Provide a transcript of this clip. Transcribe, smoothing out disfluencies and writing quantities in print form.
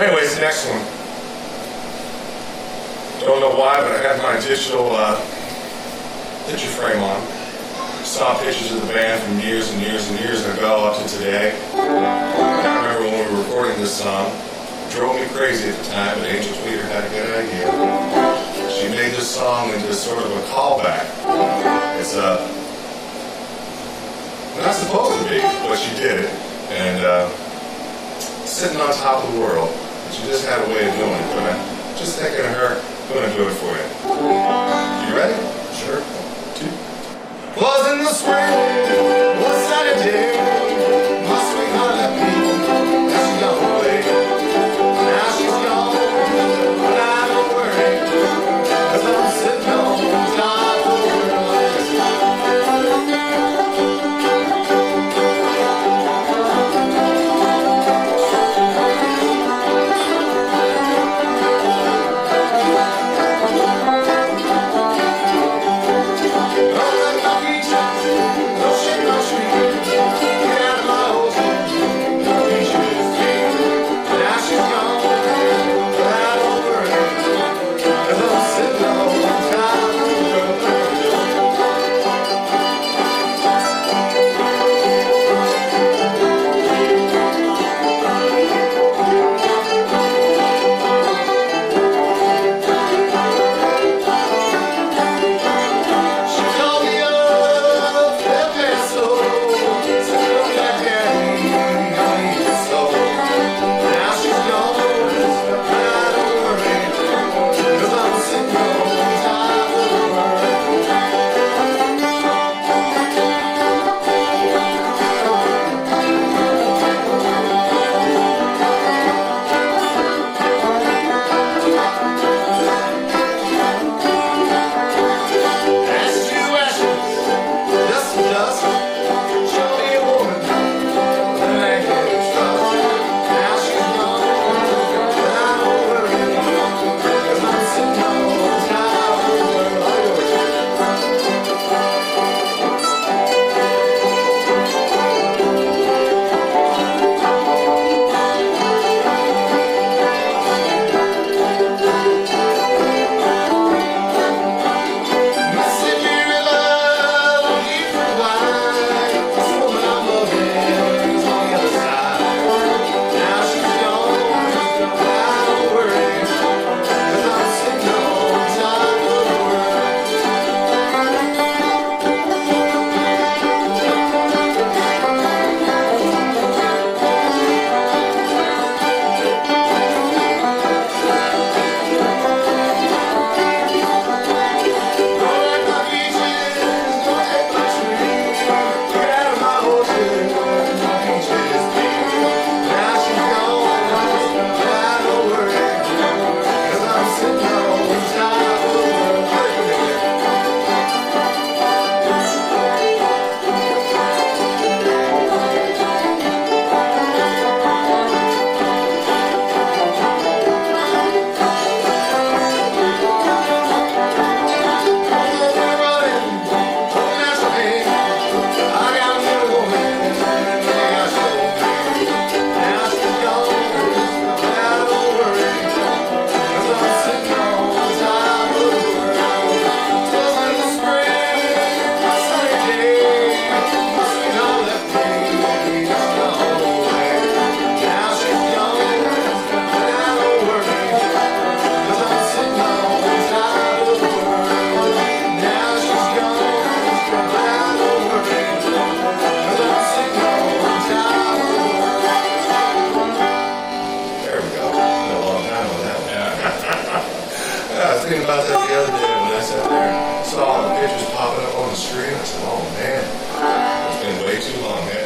Anyways, next one. Don't know why, but I had my digital picture frame on. Saw pictures of the band from years and years and years ago up to today. And I remember when we were recording this song, it drove me crazy at the time, but Angel Tweeter had a good idea. She made this song into sort of a callback. It's not supposed to be, but she did it. And sitting on top of the world. She just had a way of doing it. But I'm just thinking of her, I'm going to do it for you. You ready? Sure. 1, 2. Was in the spring, one sunny day, my sweetheart left me, now she's gone away. Now she's gone, but I don't worry, 'cause I'm sitting on top of the world. thinking about that the other day when I sat there and saw all the pictures popping up on the screen. I said, oh man, it's been way too long.